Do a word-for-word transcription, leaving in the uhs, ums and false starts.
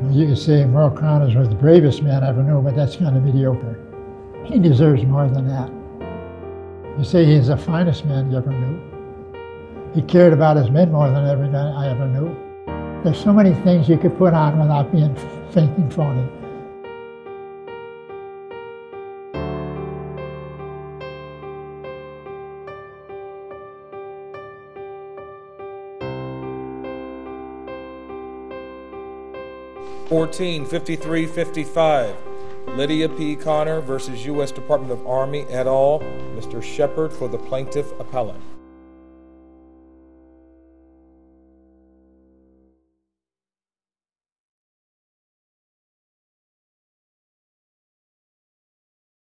You can say Merle Crowners was the bravest man I ever knew, but that's kind of mediocre. He deserves more than that. You say he's the finest man you ever knew. He cared about his men more than every man I ever knew. There's so many things you could put on without being fake and phony. fourteen fifty-three fifty-five, Lydia P. Connor versus U S Department of Army et al. Mister Shepard for the plaintiff appellant.